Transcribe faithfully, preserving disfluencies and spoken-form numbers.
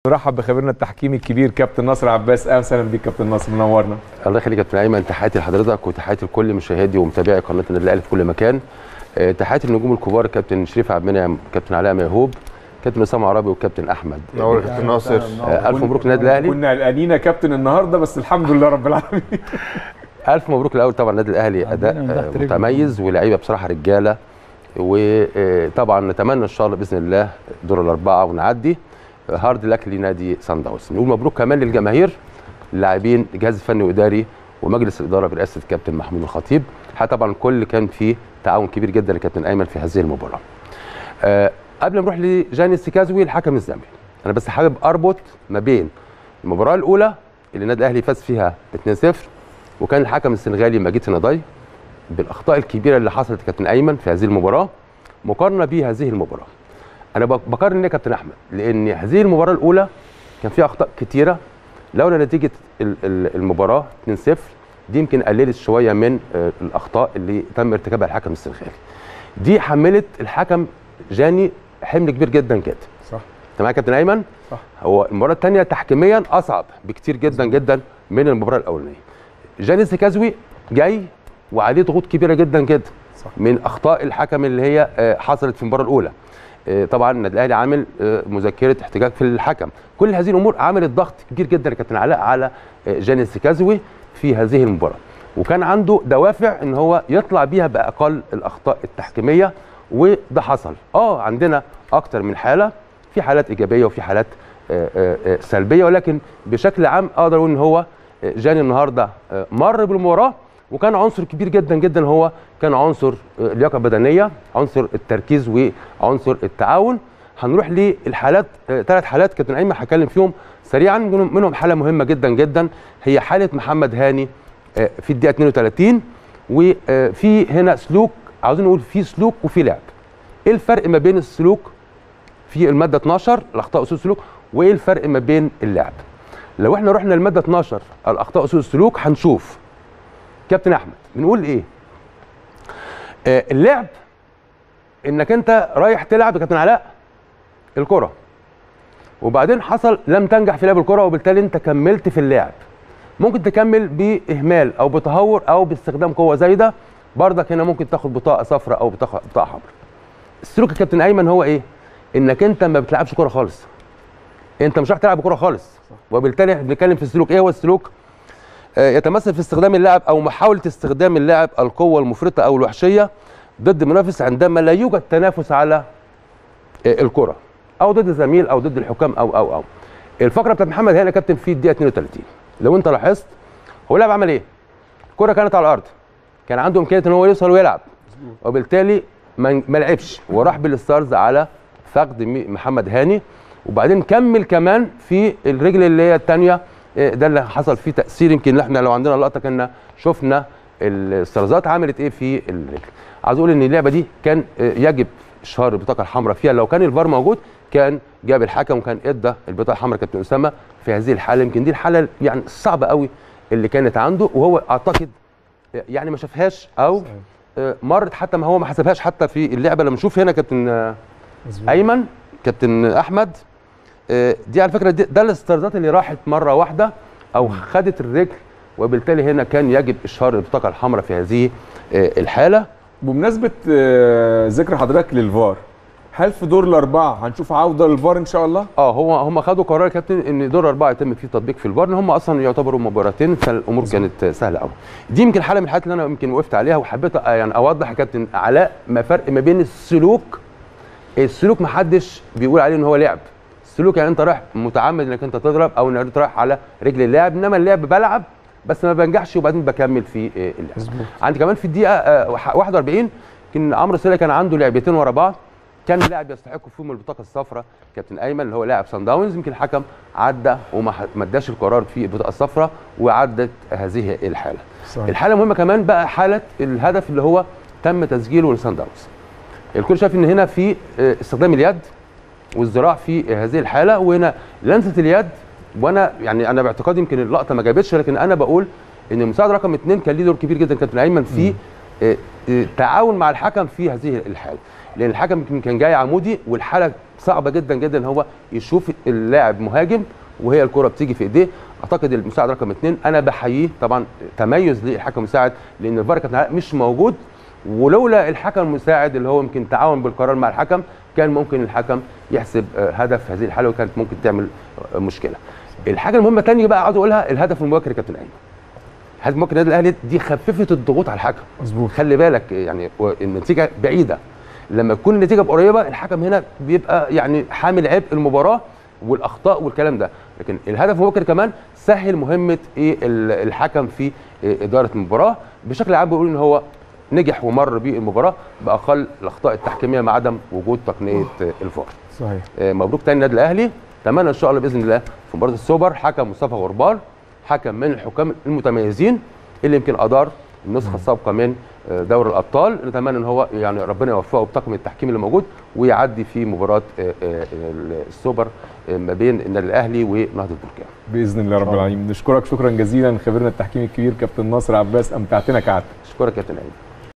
نرحب بخبيرنا التحكيمي الكبير كابتن ناصر عباس. اهلا وسهلا بيك كابتن ناصر، منورنا. الله يخليك يا كابتن ايمن، تحياتي لحضرتك وتحياتي لكل مشاهدي ومتابعي قناه النادي الاهلي في كل مكان. تحياتي للنجوم الكبار كابتن شريف عبد المنعم، كابتن علاء ميهوب، كابتن اسامه عرابي وكابتن احمد. نور يا كابتن ناصر، الف مبروك للنادي الاهلي. كنا قلقانين يا كابتن النهارده بس الحمد لله رب العالمين. الف مبروك الاول طبعا النادي الاهلي، اداء متميز ولاعيبه بصراحه رجاله، وطبعا نتمنى ان شاء الله باذن الله دور الاربعه ونعدي هارد لك لنادي سان داونز. نقول مبروك كمان للجماهير، اللاعبين، الجهاز الفني والاداري ومجلس الاداره برئاسه الكابتن محمود الخطيب. حتى طبعا الكل كان في تعاون كبير جدا لكابتن ايمن في هذه المباراه. أه قبل ما نروح لجاني السكازوي الحكم الزامبي، انا بس حابب اربط ما بين المباراه الاولى اللي النادي الاهلي فاز فيها اتنين صفر وكان الحكم السنغالي مجيد سناداي بالاخطاء الكبيره اللي حصلت كابتن ايمن في هذه المباراه، مقارنه بهذه المباراه. انا بقارن يا كابتن احمد لان هذه المباراه الاولى كان فيها اخطاء كتيره، لولا نتيجه المباراه اتنين صفر دي يمكن قللت شويه من الاخطاء اللي تم ارتكابها الحكم السنغالي. دي حملت الحكم جاني حمل كبير جدا جدا. صح تمام يا كابتن ايمن؟ صح. هو المباراه الثانيه تحكيميا اصعب بكتير جدا جدا من المباراه الاولانيه. جاني السكازوي جاي وعليه ضغوط كبيره جدا جدا. صح. من اخطاء الحكم اللي هي حصلت في المباراه الاولى. طبعا النادي الاهلي عامل مذكره احتجاج في الحكم، كل هذه الامور عملت ضغط كبير جدا يا كابتن علاء على جاني السكازوي في هذه المباراه، وكان عنده دوافع ان هو يطلع بيها باقل الاخطاء التحكيميه، وده حصل. اه عندنا اكتر من حاله، في حالات ايجابيه وفي حالات سلبيه، ولكن بشكل عام اقدر اقول ان هو جاني النهارده مر بالمباراه، وكان عنصر كبير جدا جدا، هو كان عنصر اللياقه البدنيه، عنصر التركيز وعنصر التعاون. هنروح للحالات، ثلاث حالات كابتن ايمن هتكلم فيهم سريعا، منهم حاله مهمه جدا جدا هي حاله محمد هاني في الدقيقه اتنين وتلاتين، وفي هنا سلوك، عاوزين نقول في سلوك وفي لعب. ايه الفرق ما بين السلوك في الماده اتناشر الاخطاء اصول السلوك، وايه الفرق ما بين اللعب؟ لو احنا رحنا للماده اتناشر الاخطاء اصول السلوك هنشوف كابتن احمد بنقول ايه؟ آه اللعب انك انت رايح تلعب يا كابتن علاء الكره، وبعدين حصل لم تنجح في لعب الكره، وبالتالي انت كملت في اللعب. ممكن تكمل باهمال او بتهور او باستخدام قوه زايده، بردك هنا ممكن تاخد بطاقه صفراء او بطاقه حمراء. السلوك يا كابتن ايمن هو ايه؟ انك انت ما بتلعبش كره خالص، انت مش رايح تلعب كره خالص، وبالتالي احنا بنتكلم في السلوك. ايه هو السلوك؟ يتمثل في استخدام اللاعب او محاوله استخدام اللاعب القوه المفرطه او الوحشيه ضد منافس عندما لا يوجد تنافس على الكره، او ضد زميل او ضد الحكام او او او الفقره بتاعت محمد هاني يا كابتن في الدقيقه اتنين وتلاتين، لو انت لاحظت هو اللاعب عمل ايه؟ الكره كانت على الارض، كان عنده امكانيه ان هو يوصل ويلعب، وبالتالي ما لعبش وراح بالستارز على فقد محمد هاني، وبعدين كمل كمان في الرجل اللي هي الثانيه. ده اللي حصل فيه تاثير، يمكن احنا لو عندنا لقطه كنا شفنا الستارزات عملت ايه في الرجل. عايز اقول ان اللعبه دي كان يجب اشهار البطاقه الحمراء فيها، لو كان الفار موجود كان جاب الحكم وكان ادى البطاقه الحمراء كابتن اسامه في هذه الحاله. يمكن دي الحاله يعني الصعبه قوي اللي كانت عنده، وهو اعتقد يعني ما شافهاش او مرت، حتى ما هو ما حسبهاش حتى في اللعبه. لما نشوف هنا كابتن ايمن كابتن احمد، دي على فكره ده الاستارزات اللي راحت مره واحده او خدت الرجل، وبالتالي هنا كان يجب اشهار البطاقه الحمراء في هذه الحاله. بمناسبه ذكر حضرتك للفار، هل في دور الاربعه هنشوف عوده للفار ان شاء الله؟ اه هو هم خدوا قرار يا كابتن ان دور الاربعه يتم فيه تطبيق في الفار، ان هم اصلا يعتبروا مباراتين، فالامور كانت سهله قوي. دي يمكن حاله من الحالات اللي انا يمكن وقفت عليها وحبيت يعني اوضح يا كابتن علاء ما فرق ما بين السلوك. السلوك ما حدش بيقول عليه ان هو لعب، السلوك يعني انت رايح متعمد انك انت تضرب او انك انت رايح على رجل اللاعب، انما اللعب بلعب بس ما بنجحش وبعدين بكمل في اللعب. عندي كمان في الدقيقه واحد واربعين كان عمرو سيلة كان عنده لعبتين ورا بعض، كان اللاعب يستحق فيهم البطاقه الصفراء كابتن ايمن اللي هو لاعب سان داونز، يمكن الحكم عدى وما اداش القرار في البطاقه الصفراء وعدت هذه الحاله. صحيح. الحاله مهمه كمان بقى حاله الهدف اللي هو تم تسجيله لسان داونز. الكل شايف ان هنا في استخدام اليد والذراع في هذه الحاله، وهنا لمسه اليد، وانا يعني انا باعتقادي يمكن اللقطه ما جابتش، لكن انا بقول ان المساعد رقم اثنين كان ليه دور كبير جدا كابتن ايمن في تعاون مع الحكم في هذه الحاله. لان الحكم يمكن كان جاي عمودي، والحاله صعبه جدا جدا ان هو يشوف اللاعب مهاجم وهي الكره بتيجي في ايديه. اعتقد المساعد رقم اثنين انا بحييه طبعا، تميز للحكم المساعد، لان الفار كان مش موجود، ولولا الحكم المساعد اللي هو يمكن تعاون بالقرار مع الحكم كان ممكن الحكم يحسب هدف في هذه الحاله، وكانت ممكن تعمل مشكله. الحاجه المهمه الثانيه بقى عاوز اقولها، الهدف المبكر يا كابتن ايمن. الهدف المبكر النادي الاهلي دي خففت الضغوط على الحكم. مظبوط. خلي بالك يعني النتيجه بعيده، لما تكون النتيجه قريبه الحكم هنا بيبقى يعني حامل عبء المباراه والاخطاء والكلام ده، لكن الهدف المبكر كمان سهل مهمه ايه الحكم في اداره المباراه. بشكل عام بيقول ان هو نجح ومر بالمباراه باقل الاخطاء التحكيميه مع عدم وجود تقنيه الفار. صحيح. مبروك تاني النادي الاهلي، اتمنى ان شاء الله باذن الله في مباراه السوبر حكم مصطفى غربال حكم من الحكام المتميزين اللي يمكن ادار النسخه السابقه من دوري الابطال، نتمنى ان هو يعني ربنا يوفقه بطاقم التحكيم اللي موجود ويعدي في مباراه السوبر ما بين النادي الاهلي ونهضه بركان باذن الله رب العالمين. نشكرك شكرا جزيلا خبيرنا التحكيمي الكبير كابتن ناصر عباس، امتعتنا كعادة. اشكرك يا كابتن ايمن.